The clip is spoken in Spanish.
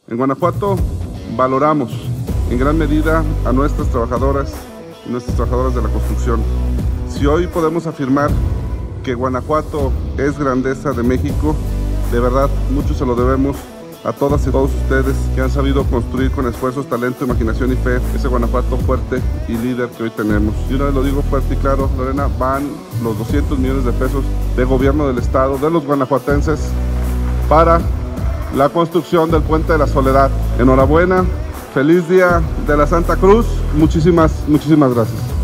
En Guanajuato valoramos en gran medida a nuestras trabajadoras y nuestras trabajadoras de la construcción. Si hoy podemos afirmar que Guanajuato es grandeza de México, de verdad mucho se lo debemos a todas y todos ustedes que han sabido construir con esfuerzos, talento, imaginación y fe ese Guanajuato fuerte y líder que hoy tenemos. Y una vez lo digo fuerte y claro, Lorena, van los 200 millones de pesos de gobierno del estado, de los guanajuatenses, para la construcción del Puente de la Soledad. Enhorabuena, feliz día de la Santa Cruz, muchísimas gracias.